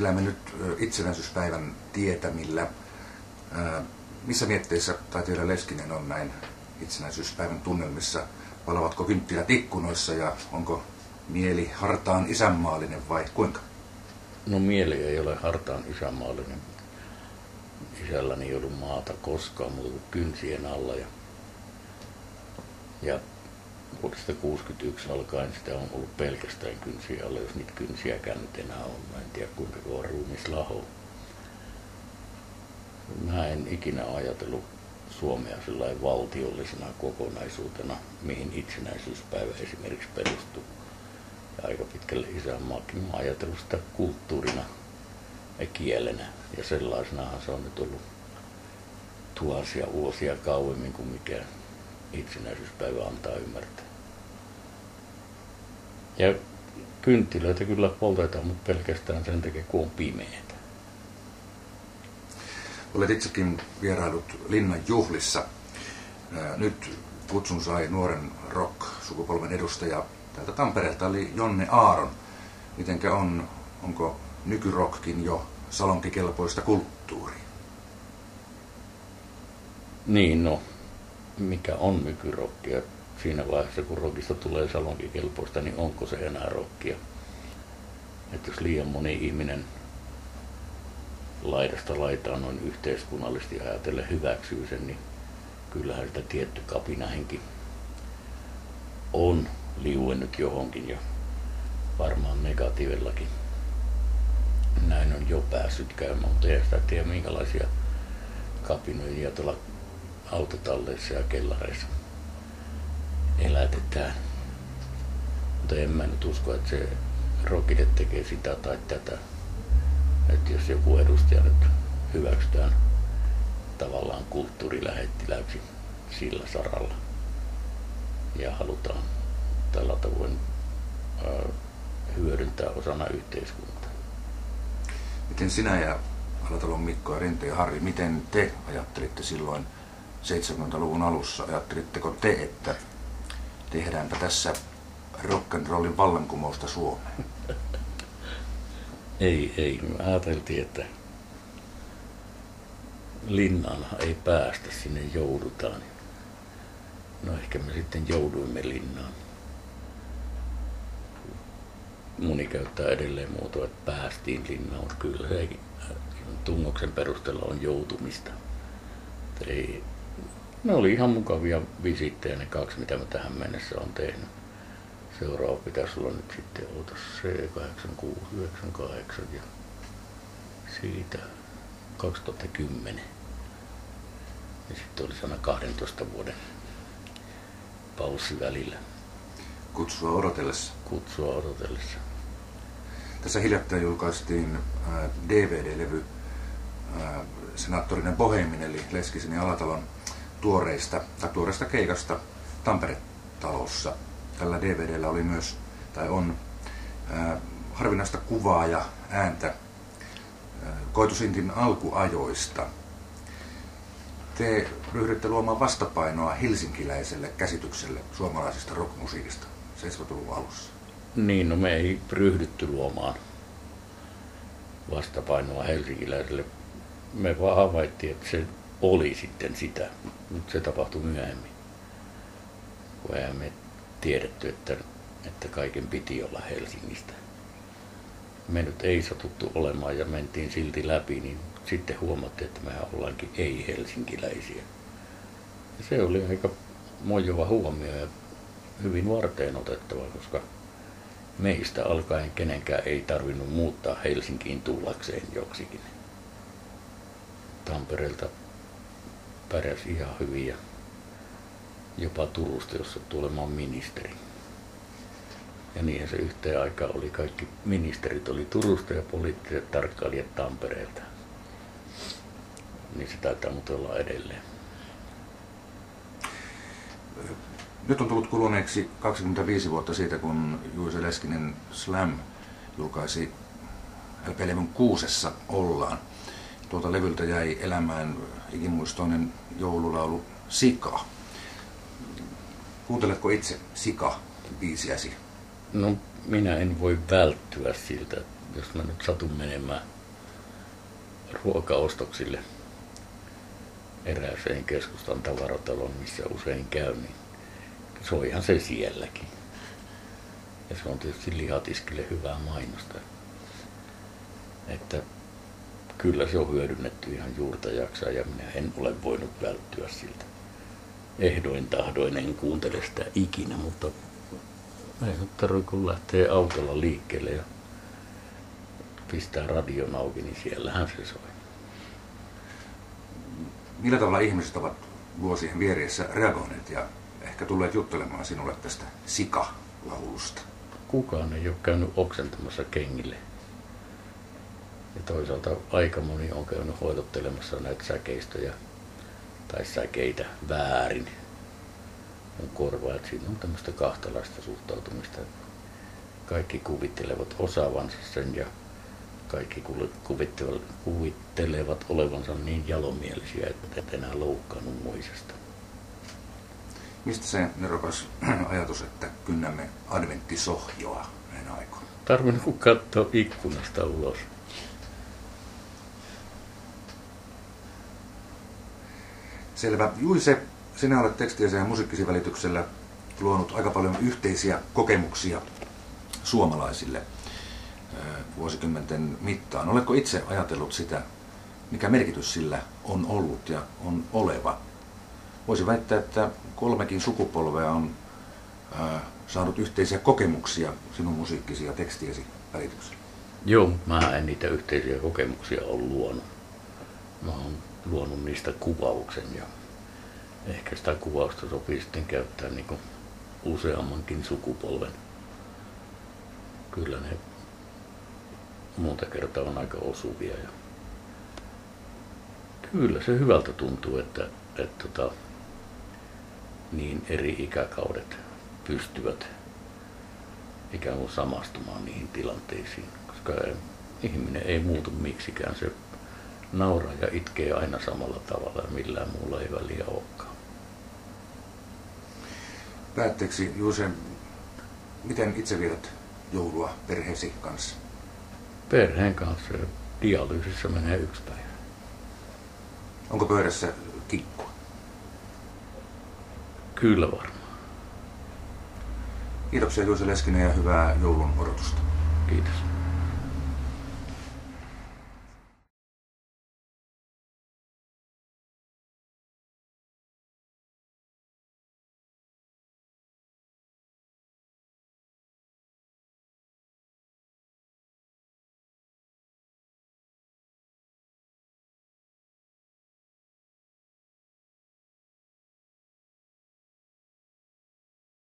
Elämme nyt itsenäisyyspäivän tietämillä. Missä mietteissä taiteilija Leskinen on näin itsenäisyyspäivän tunnelmissa? Palavatko kynttilät ikkunoissa ja onko mieli hartaan isänmaallinen vai kuinka? No mieli ei ole hartaan isänmaallinen. Isälläni ei ollut maata koskaan, mutta kynsien alla. Ja vuodesta 1961 alkaen sitä on ollut pelkästään kynsien alla, jos niitä kynsiäkään nyt enää on. Mä en tiedä kuinka kauan ruumis lahoo. Mä en ikinä ajatellut Suomea sellainen valtiollisena kokonaisuutena, mihin itsenäisyyspäivä esimerkiksi perustuu. Ja aika pitkälle isänmaakin mä oon ajatellut sitä kulttuurina ja kielenä. Ja sellaisenahan se on nyt ollut tuhansia vuosia kauemmin kuin mikä itsenäisyyspäivä antaa ymmärtää. Ja kynttilöitä kyllä poltetaan, mutta pelkästään sen takia, kun on pimeätä. Olet itsekin vierailut Linnan juhlissa. Nyt kutsun sai nuoren rock-sukupolven edustaja täältä Tampereelta, oli Jonne Aaron. Mitenkä onko nykyrockkin jo salonkikelpoista kulttuuria? Niin, no, mikä on nykyrockia? Siinä vaiheessa, kun rockista tulee salonkikelpoista, niin onko se enää rockia? Että jos liian moni ihminen laidasta laitaan noin yhteiskunnallisesti ajatellen hyväksyy sen, niin kyllähän sitä tietty kapinahenki on liuennut johonkin ja varmaan negatiivellakin. Näin on jo päässyt käymään, mutta ei sitä tiedä minkälaisia kapinoijia tuolla autotalleissa ja kellareissa elätetään. Mutta en mä nyt usko, että se rockille tekee sitä tai tätä. Että jos joku edustaja nyt hyväksytään tavallaan kulttuurilähettiläyksi sillä saralla ja halutaan tällä tavoin hyödyntää osana yhteiskuntaa. Miten sinä ja Alatalon Mikko ja Rinteen ja Harri, miten te ajattelitte silloin 70-luvun alussa? Ajattelitteko te, että tehdäänpä tässä rock'n'rollin vallankumousta Suomeen? Ei. Me ajateltiin, että Linnaan ei päästä, sinne joudutaan. No ehkä me sitten jouduimme Linnaan. Moni käyttää edelleen muotoa, että päästiin Linnaan, mutta kyllä sekin tunnoksen perusteella on joutumista. Ne oli ihan mukavia visittejä ne kaksi, mitä mä tähän mennessä olen tehnyt. Seuraava pitäisi olla nyt sitten C86-98 ja siitä 2010. Ja sitten oli sana 12 vuoden paussi välillä. Kutsua odotellessa. Kutsua odotellessa. Tässä hiljattain julkaistiin DVD-levy Senaattorinen Bohemin eli Leskisen ja Alatalon tuoreesta keikasta Tampere-talossa. Tällä DVDllä oli myös, tai on, harvinaista kuvaa ja ääntä Koitusintin alkuajoista. Te ryhdytte luomaan vastapainoa helsinkiläiselle käsitykselle suomalaisesta rockmusiikista 70-luvun alussa. Niin, no me ei ryhdytty luomaan vastapainoa helsinkiläiselle. Me vaan havaittiin, että se oli sitten sitä, mutta se tapahtui myöhemmin. Kun eihän me tiedetty, että kaiken piti olla Helsingistä. Me nyt ei satuttu olemaan ja mentiin silti läpi, niin sitten huomattiin, että mehän ollaankin ei-helsinkiläisiä. Ja se oli aika mojova huomio ja hyvin varteen otettava, koska meistä alkaen kenenkään ei tarvinnut muuttaa Helsinkiin tullakseen joksikin. Tampereelta pärjäsi ihan hyvin ja jopa Turusta, jossa sattui olemaan ministeri. Ja niinhän se yhteen aikaan oli. Kaikki ministerit oli Turusta ja poliittiset tarkkailijat Tampereelta. Niin se taitaa muuten olla edelleen. Nyt on tullut kuluneeksi 25 vuotta siitä, kun Juise Leskinen Slam julkaisi LP-levyn Kuusessa ollaan. Tuolta levyltä jäi elämään ikimuistoinen joululaulu Sika. Kuunteletko itse Sika-biisiäsi? No minä en voi välttyä siltä jos mä nyt satun menemään ruokaostoksille erääseen keskustan tavaratalon, missä usein käyn, niin soihan se sielläkin. Ja se on tietysti lihatiskille hyvää mainosta. Että kyllä se on hyödynnetty ihan juurta jaksaa ja minä en ole voinut välttyä siltä. Ehdoin tahdoin en kuuntele sitä ikinä, mutta ei nyt tarvitse kun lähtee autolla liikkeelle ja pistää radion auki, niin siellähän se soi. Millä tavalla ihmiset ovat vuosien vieressä reagoineet ja ehkä tulleet juttelemaan sinulle tästä Sika-laulusta? Kukaan ei ole käynyt oksentamassa kengille. Ja toisaalta aika moni on käynyt hoidottelemassa näitä säkeistöjä tai säkeitä väärin. On korvaa, että siinä on tämmöistä kahtalaista suhtautumista. Kaikki kuvittelevat osaavansa sen ja kaikki kuvittelevat olevansa niin jalomielisiä, että et enää loukkaannut muisesta. Mistä se nerokas ajatus, että kynnämme adventtisohjoa näin aikoina? Tarvinnut kun katsoa ikkunasta ulos. Selvä. Juise, sinä olet tekstiesi ja musiikkisi välityksellä luonut aika paljon yhteisiä kokemuksia suomalaisille vuosikymmenten mittaan. Oletko itse ajatellut sitä, mikä merkitys sillä on ollut ja on oleva? Voisi väittää, että 3 sukupolvea on saanut yhteisiä kokemuksia sinun musiikkisi ja tekstiesi välityksellä. Joo, mä en niitä yhteisiä kokemuksia ole luonut. Mä oon luonut niistä kuvauksen ja ehkä sitä kuvausta sopii sitten käyttää niin kuin useammankin sukupolven. Kyllä ne monta kertaa on aika osuvia. Ja kyllä se hyvältä tuntuu, että niin eri ikäkaudet pystyvät ikään kuin samastumaan niihin tilanteisiin, koska ihminen ei muutu miksikään. Se nauraa ja itkee aina samalla tavalla ja millään muulla ei väliä olekaan. Päätteeksi, Juuse, miten itse vietät joulua perheesi kanssa? Perheen kanssa. Dialyysissä menee 1 päivä. Onko pöydässä kikkua? Kyllä varmaan. Kiitoksia Juuse Leskinen ja hyvää joulun odotusta. Kiitos.